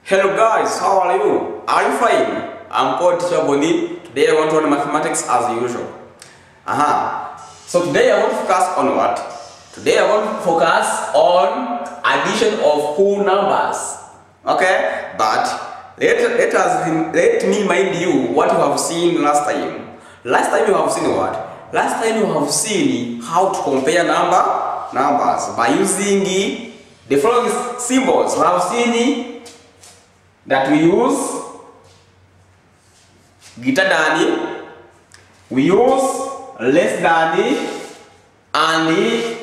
Hello guys, how are you? Are you fine? I'm called Teacher Boni. Today I want to learn mathematics as usual. So today I want to focus on what? Today I want to focus on addition of whole numbers. Okay? But let me remind you what you have seen last time. Last time you have seen what? Last time you have seen how to compare numbers by using the following symbols. We have seen that we use greater than, we use less than, and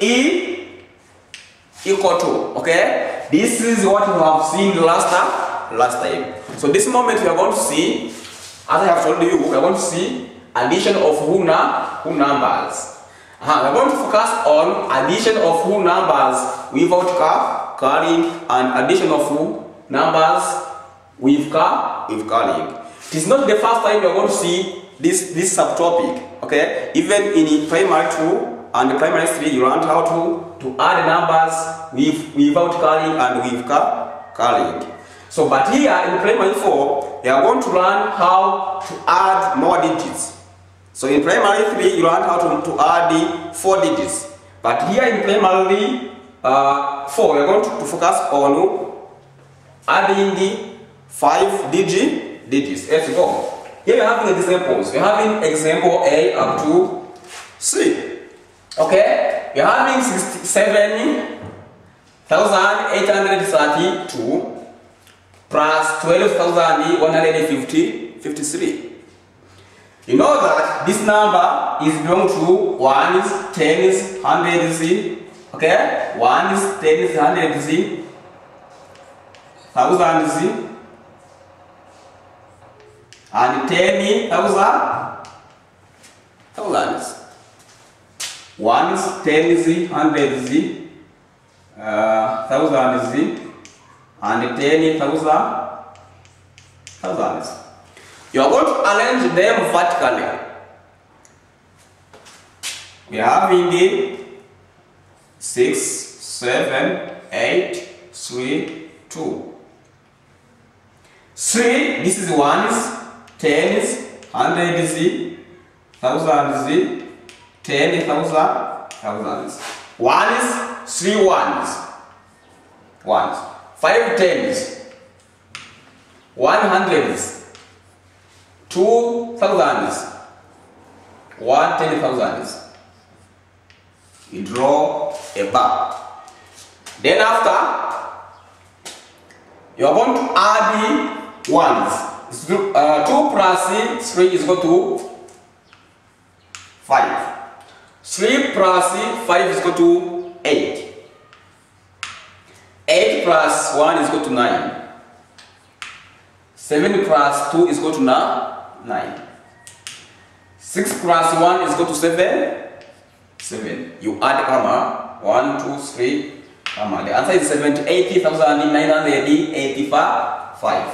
equal to. Okay, this is what we have seen last time. So this moment we are going to see, as I have told you, we are going to see addition of whole numbers. We are going to focus on addition of whole numbers without carrying and addition of whole numbers with carrying. It is not the first time you are going to see this subtopic. Okay, even in primary 2 and primary 3, you learned how to add numbers without carrying and with carrying. So, but here in primary 4, you are going to learn how to add more digits. So in primary 3, you learned how to add the 4 digits. But here in primary 4, we are going to focus on adding the 5 digits. Let's go. Here we are having examples. We are having example A up to C. Okay? We are having 67,832 plus 12,153. You know that this number is belong to 1s, 10s, 100s. Okay? 1s, 10s, 100s, thousands, and 10,000 thousands. 1s, 10s, 100s, thousands, and 10,000 thousands. You are going to arrange them vertically. We are having the 6, 7, 8, 3, 2. 3, this is 1s, 10s, 100s, thousands, 10,000 thousands. 1s, 3 1s. 5 10s, 100s, 2 thousands, 1 10,000s. You draw a bar. Then after, you are going to add the ones. 2 plus 3 is equal to 5. 3 plus 5 is equal to 8. 8 plus 1 is equal to 9. 7 plus 2 is equal to 9. 6 plus 1 is equal to 7. You add comma 1, 2, 3, comma. The answer is 80,985.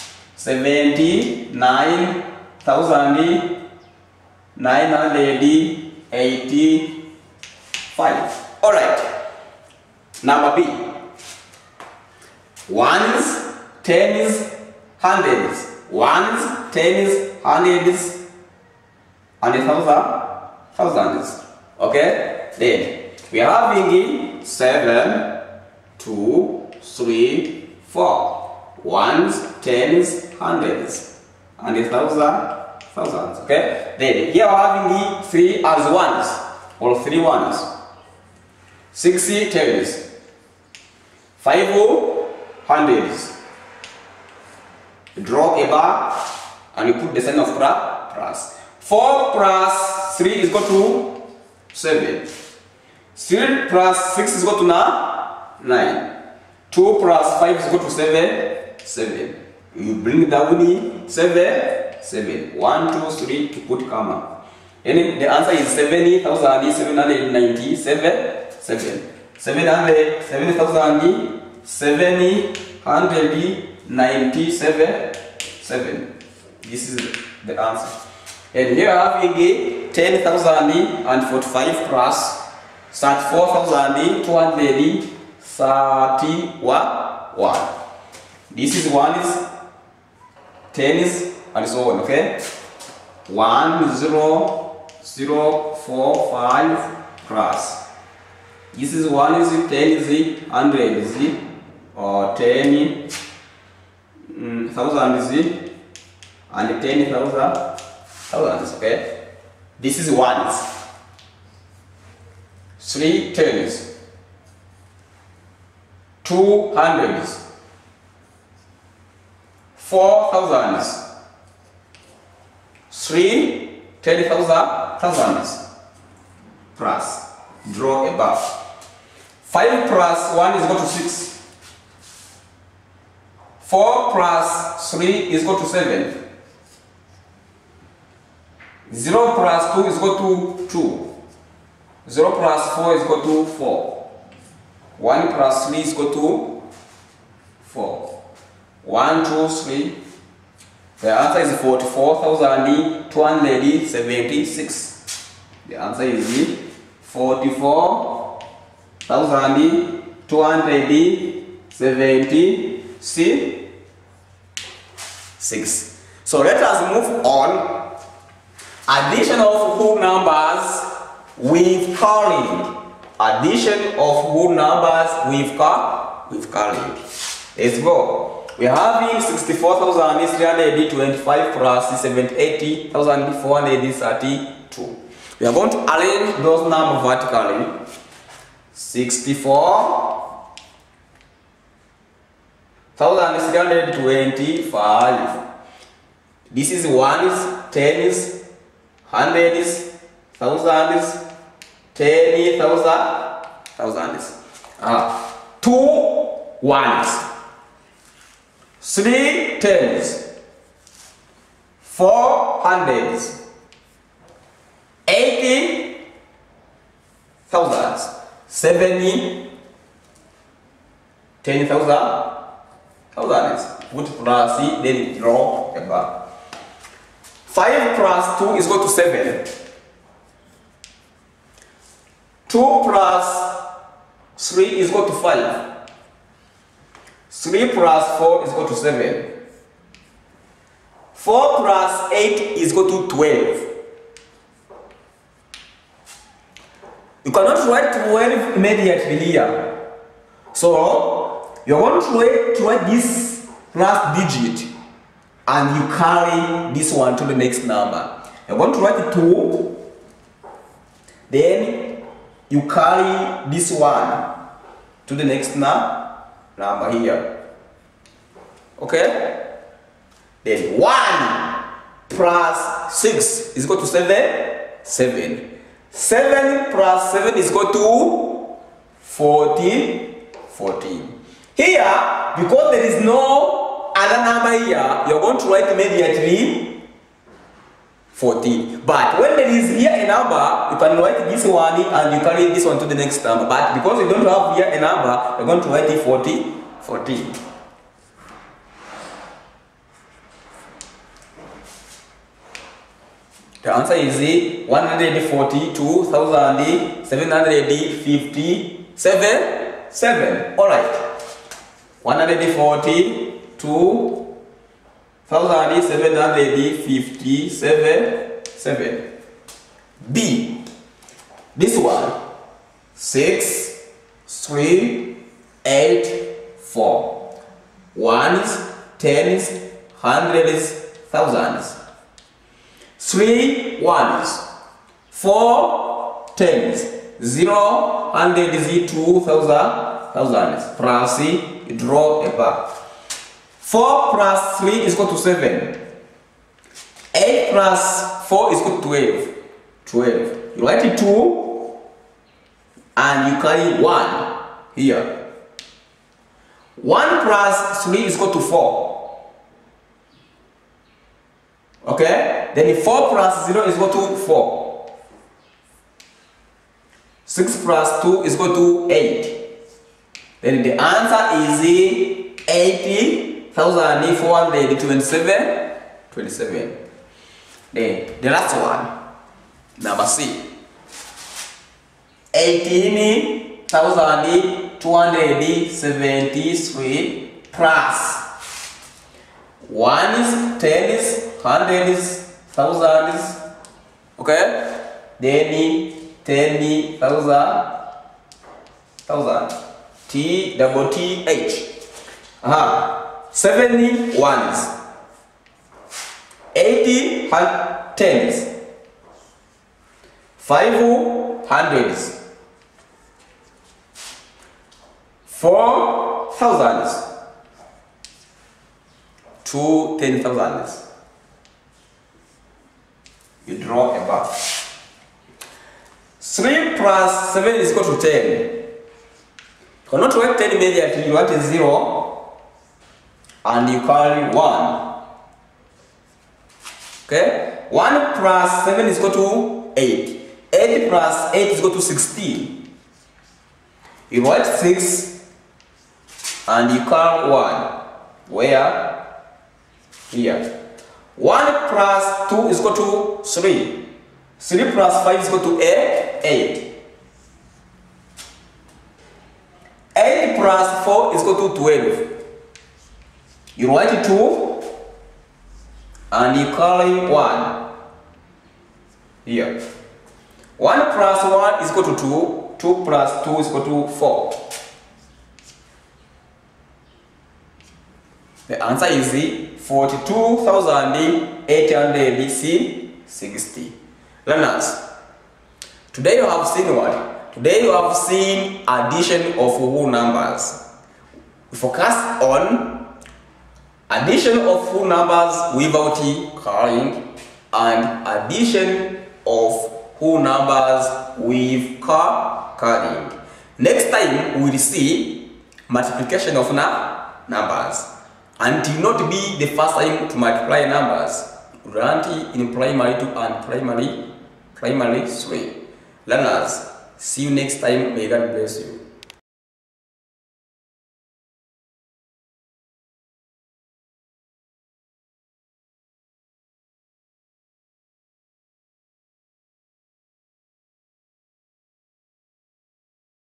79,985. Alright. Number B. 1s, 10s, 100s. 1s, 10s, 100s, and thousands. Okay? Then we are having 7, 2, 3, 4. 1s, 10s, 100s, and thousands. Okay? Then here we are having the 3 as 1s, or 3 1s. 6 10s. 5 100s. Draw a bar and you put the sign of plus. 4 plus 3 is equal to 7. 3 plus 6 is equal to 9. 2 plus 5 is equal to 7. You bring down 7. 1, 2, 3 to put comma. And the answer is 70,797. 797. This is the answer. And here I have again 10,045 plus 34,231. This is ones, tens, and so on. Okay. 1 0 0 4 5 plus. This is ones, tens, hundreds, or 10 thousands, and 10,000 thousands. Okay. This is ones. 3 tens. 2 hundreds. 4 thousands. 3 10,000 plus. Draw above. 5 plus 1 is equal to 6. 4 plus 3 is equal to 7. 0 plus 2 is equal to 2. 0 plus 4 is equal to 4. 1 plus 3 is equal to 4. 1, 2, 3. The answer is 44,276. The answer is 44,276. So let us move on. Addition of whole numbers with calling. Addition of whole numbers with calling. Let's go. We are having 64,325 plus 780,432. We are going to arrange those numbers vertically. 64,325. This is ones, tens, hundreds, thousands, 10,000 thousands. 2 ones. 3 tens, 4 hundreds, 80 thousands, 70 10,000 thousands. Put plus C, then draw above. 5 plus 2 is equal to 7. 2 plus 3 is equal to 5. 3 plus 4 is equal to 7. 4 plus 8 is equal to 12. You cannot write 12 immediately here. So, you are going to write this last digit and you carry this one to the next number. You are going to write 2, then you carry this one to the next number here. Okay? Then 1 plus 6 is equal to 7. 7 plus 7 is equal to 14. Here, because there is no other number here, you are going to write immediately 14. But when there is here a number, you can write this one and you carry this one to the next number. But because you don't have here a number, you are going to write it 14. The answer is 142,757. Alright. 142,757. B. This one. 6, 3, 8, 4. Ones, tens, hundreds, thousands. 3 ones, 4 tens, 0 hundreds, 2,000 thousands. Plus C, draw a bar. 4 plus 3 is equal to 7. 8 plus 4 is equal to 12. You write it 2 and you carry 1 here. 1 plus 3 is equal to 4. Okay? Then 4 plus 0 is equal to 4. 6 plus 2 is equal to 8. Then the answer is 80,427. Then the last one, number C. 18,273 plus ones, tens, hundreds, thousands. Okay? Then 10,000, TTH. 70 ones, 80 tens, 5 hundreds, 4 thousands, 2 10,000s. You draw a bar. 3 plus 7 is equal to 10. You cannot write 10 immediately, you write 0 and you carry 1. Okay? 1 plus 7 is equal to 8. 8 plus 8 is equal to 16. You write 6 and you carry 1. Where? Here. 1 plus 2 is equal to 3. 3 plus 5 is equal to 8. 8 plus 4 is equal to 12. You write 2 and you carry 1. Here. 1 plus 1 is equal to 2. 2 plus 2 is equal to 4. The answer is 42,860. Learners, today you have seen what? Today you have seen addition of whole numbers. We focus on addition of whole numbers without carrying and addition of whole numbers with carrying. Next time we will see multiplication of numbers. And it will not be the first time to multiply numbers. Learned in primary 2 and primary 3. Learners, see you next time. May God bless you.